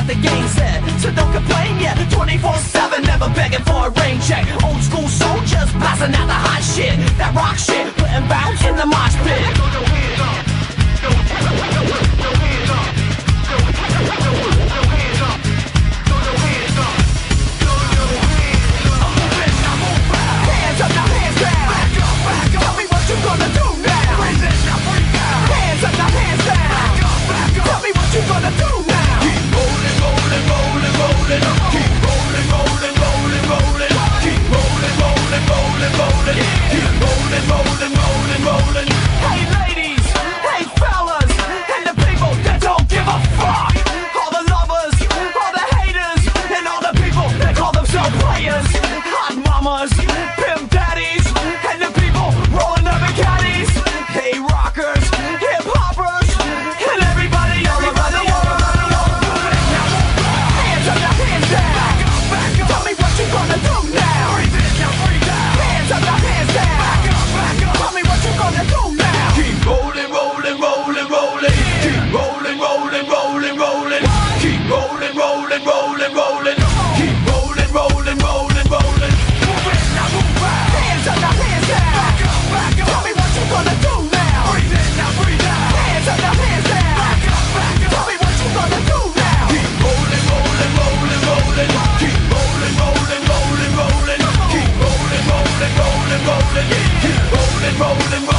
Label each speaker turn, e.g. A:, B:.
A: the game said. So don't complain, yeah, 24/7, never begging for a rain check. Old school soldiers blasting out the hot shit, that rock shit, putting bounce in the mosh pit. Throw your hands up, throw your hands up, throw your hands up, throw your hands up, throw your hands up, throw your hands up. I'm moving, now move back. Hands up, now hands down. Back up, back up. Tell me what you gonna do now. Freeze it, now freak out. Hands up, now hands down. Back up, back up. Tell me what you gonna do now. Keep rolling, rolling, rolling, rolling. Keep rolling, rolling, rolling, rolling. Keep rolling, rolling, rolling, rolling. Keep rolling, rolling, rolling, rolling. Hey ladies, hey fellas, and the people that don't give a fuck. All the lovers, all the haters, and all the people that call themselves players. Hot mamas, pimp daddies, and the people rolling up in caddies. Hey rockers, hip hoppers, and everybody all around the world. Hands up, now hands down. Back up, back up. Tell me what you gonna do now. Freeze it, now freeze out. Hands up, now hands down. Back up, back up. Tell me what you gonna do now. Keep rolling, rolling, rolling, rolling. Keep rolling, rolling, rolling, rolling. Keep rolling, rolling, rolling, rolling. Keep rolling, rolling, rolling, rolling. Move it, now move back. Hands up, now hands down. Back up, back up. Tell me what you gonna do now. Freeze it, now freeze out. Hands up, now hands down. Back up, back up. Tell me what you gonna do now. Keep rolling, rolling, rolling, rolling. Keep rolling, rolling, rolling, rolling. Keep rolling, rolling, rolling, rolling. Keep rolling, rolling, rolling.